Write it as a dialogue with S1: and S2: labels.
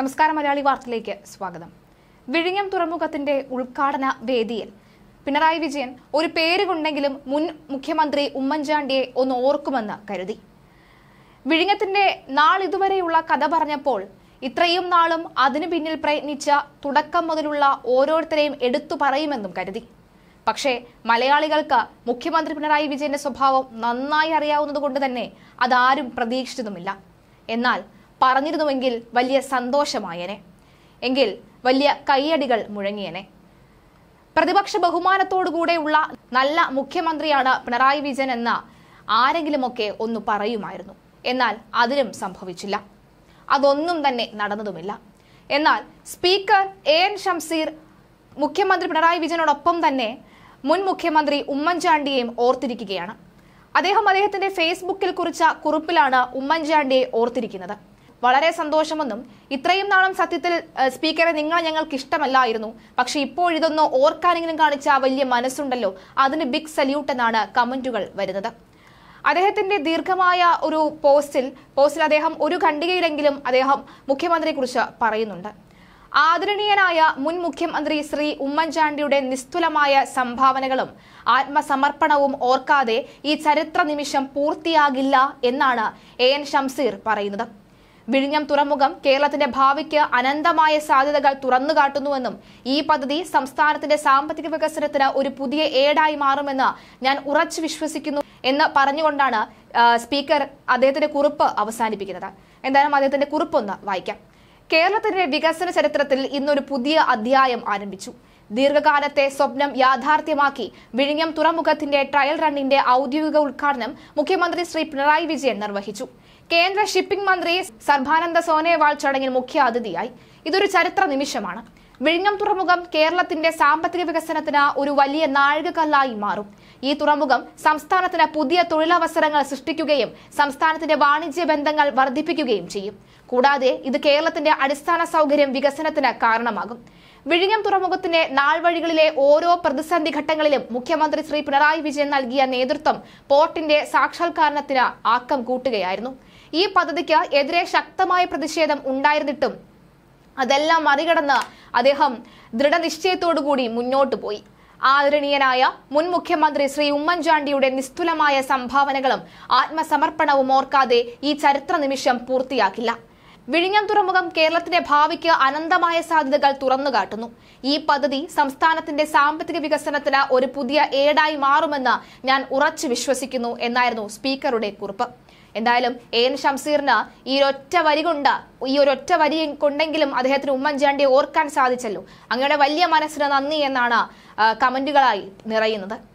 S1: നമസ്കാരം മലയാളി വാർത്തയിലേക്ക് സ്വാഗതം. വിഴിഞ്ഞം തുറമുഖത്തിന്റെ ഉദ്ഘാടന വേദിയിൽ പിണറായി വിജയൻ ഒരു പേര് കൊണ്ടെങ്കിലും മുൻ മുഖ്യമന്ത്രി ഉമ്മൻചാണ്ടിയെ ഒന്ന് ഓർക്കുമെന്ന് കരുതി. വിഴിഞ്ഞത്തിന്റെ നാളിതുവരെയുള്ള കഥ പറഞ്ഞപ്പോൾ ഇത്രയും നാളും അതിനു പിന്നിൽ പ്രയത്നിച്ച തുടക്കം മുതലുള്ള ഓരോരുത്തരെയും എടുത്തു പറയുമെന്നും കരുതി. പക്ഷേ മലയാളികൾക്ക് മുഖ്യമന്ത്രി പിണറായി വിജയന്റെ സ്വഭാവം നന്നായി അറിയാവുന്നതുകൊണ്ട് തന്നെ അതാരും പ്രതീക്ഷിച്ചതുമില്ല. എന്നാൽ പറഞ്ഞിരുന്നുവെങ്കിൽ വലിയ സന്തോഷമായേനെ, എങ്കിൽ വലിയ കയ്യടികൾ മുഴങ്ങിയേനെ. പ്രതിപക്ഷ ബഹുമാനത്തോടുകൂടെയുള്ള നല്ല മുഖ്യമന്ത്രിയാണ് പിണറായി വിജയൻ എന്ന ആരെങ്കിലുമൊക്കെ ഒന്ന് പറയുമായിരുന്നു. എന്നാൽ അതിനും സംഭവിച്ചില്ല, അതൊന്നും തന്നെ നടന്നതുമില്ല. എന്നാൽ സ്പീക്കർ എൻ ഷംസീർ മുഖ്യമന്ത്രി പിണറായി വിജയനോടൊപ്പം തന്നെ മുൻ മുഖ്യമന്ത്രി ഉമ്മൻചാണ്ടിയെയും ഓർത്തിരിക്കുകയാണ്. അദ്ദേഹത്തിന്റെ ഫേസ്ബുക്കിൽ കുറിച്ച കുറിപ്പിലാണ് ഉമ്മൻചാണ്ടിയെ ഓർത്തിരിക്കുന്നത്. വളരെ സന്തോഷമെന്നും ഇത്രയും നാളും സത്യത്തിൽ സ്പീക്കറെ നിങ്ങളെ ഞങ്ങൾക്ക് ഇഷ്ടമല്ലായിരുന്നു, പക്ഷെ ഇപ്പോഴിതൊന്ന് ഓർക്കാനെങ്കിലും കാണിച്ച വലിയ മനസ്സുണ്ടല്ലോ, അതിന് ബിഗ് സല്യൂട്ട് എന്നാണ് കമന്റുകൾ വരുന്നത്. അദ്ദേഹത്തിന്റെ ദീർഘമായ ഒരു പോസ്റ്റിൽ അദ്ദേഹം ഒരു ഖണ്ഡികയിലെങ്കിലും അദ്ദേഹം മുഖ്യമന്ത്രിയെ കുറിച്ച് പറയുന്നുണ്ട്. ആദരണീയനായ മുൻ മുഖ്യമന്ത്രി ശ്രീ ഉമ്മൻചാണ്ടിയുടെ നിസ്തുലമായ സംഭാവനകളും ആത്മസമർപ്പണവും ഓർക്കാതെ ഈ ചരിത്ര നിമിഷം പൂർത്തിയാകില്ല എന്നാണ് എൻ ഷംസീർ പറയുന്നത്. വിഴിഞ്ഞം തുറമുഖം കേരളത്തിന്റെ ഭാവിക്ക് അനന്തമായ സാധ്യതകൾ തുറന്നുകാട്ടുന്നുവെന്നും ഈ പദ്ധതി സംസ്ഥാനത്തിന്റെ സാമ്പത്തിക വികസനത്തിന് ഒരു പുതിയ ഏടായി മാറുമെന്ന് ഞാൻ ഉറച്ചു വിശ്വസിക്കുന്നു എന്ന് പറഞ്ഞുകൊണ്ടാണ് സ്പീക്കർ അദ്ദേഹത്തിന്റെ കുറിപ്പ് അവസാനിപ്പിക്കുന്നത്. എന്തായാലും അദ്ദേഹത്തിന്റെ കുറിപ്പൊന്ന് വായിക്കാം. കേരളത്തിന്റെ വികസന ചരിത്രത്തിൽ ഇന്നൊരു പുതിയ അധ്യായം ആരംഭിച്ചു. ദീർഘകാലത്തെ സ്വപ്നം യാഥാർത്ഥ്യമാക്കി വിഴിഞ്ഞം തുറമുഖത്തിന്റെ ട്രയൽ റണ്ണിന്റെ ഔദ്യോഗിക ഉദ്ഘാടനം മുഖ്യമന്ത്രി ശ്രീ പിണറായി വിജയൻ നിർവഹിച്ചു. കേന്ദ്ര ഷിപ്പിംഗ് മന്ത്രി സർബാനന്ദ സോനോവാൾ ചടങ്ങിൽ മുഖ്യ അതിഥിയായി. ഇതൊരു ചരിത്ര നിമിഷമാണ്. വിഴിഞ്ഞം തുറമുഖം കേരളത്തിന്റെ സാമ്പത്തിക വികസനത്തിന് ഒരു വലിയ നാഴികക്കല്ലായി മാറും. ഈ തുറമുഖം സംസ്ഥാനത്തിന് പുതിയ തൊഴിലവസരങ്ങൾ സൃഷ്ടിക്കുകയും സംസ്ഥാനത്തിന്റെ വാണിജ്യ ബന്ധങ്ങൾ വർദ്ധിപ്പിക്കുകയും ചെയ്യും. കൂടാതെ ഇത് കേരളത്തിന്റെ അടിസ്ഥാന സൗകര്യം വികസനത്തിന് കാരണമാകും. വിഴിഞ്ഞം തുറമുഖത്തിന്റെ നാൾവഴികളിലെ ഓരോ പ്രതിസന്ധി ഘട്ടങ്ങളിലും മുഖ്യമന്ത്രി ശ്രീ പിണറായി വിജയൻ നൽകിയ നേതൃത്വം പോർട്ടിന്റെ സാക്ഷാത്കാരത്തിന് ആക്കം കൂട്ടുകയായിരുന്നു. ഈ പദ്ധതിക്ക് എതിരെ ശക്തമായ പ്രതിഷേധം ഉണ്ടായിരുന്നിട്ടും അതെല്ലാം മറികടന്ന് അദ്ദേഹം ദൃഢനിശ്ചയത്തോടുകൂടി മുന്നോട്ടു പോയി. ആദരണീയനായ മുൻ മുഖ്യമന്ത്രി ശ്രീ ഉമ്മൻചാണ്ടിയുടെ നിസ്തുലമായ സംഭാവനകളും ആത്മസമർപ്പണവും ഓർക്കാതെ ഈ ചരിത്ര നിമിഷം പൂർത്തിയാക്കില്ല. വിഴിഞ്ഞം തുറമുഖം കേരളത്തിന്റെ ഭാവിക്ക് അനന്തമായ സാധ്യതകൾ തുറന്നുകാട്ടുന്നു. ഈ പദ്ധതി സംസ്ഥാനത്തിന്റെ സാമ്പത്തിക വികസനത്തിന് ഒരു പുതിയ ഏടായി മാറുമെന്ന് ഞാൻ ഉറച്ചു വിശ്വസിക്കുന്നു എന്നായിരുന്നു സ്പീക്കറുടെ കുറിപ്പ്. എന്തായാലും എൻ ഷംസീറിന് ഈ ഒരൊറ്റ വരി കൊണ്ടെങ്കിലും അദ്ദേഹത്തിന് ഉമ്മൻചാണ്ടിയെ ഓർക്കാൻ സാധിച്ചല്ലോ. അങ്ങയുടെ വലിയ മനസ്സിന് നന്ദി എന്നാണ് കമന്റുകളായി നിറയുന്നത്.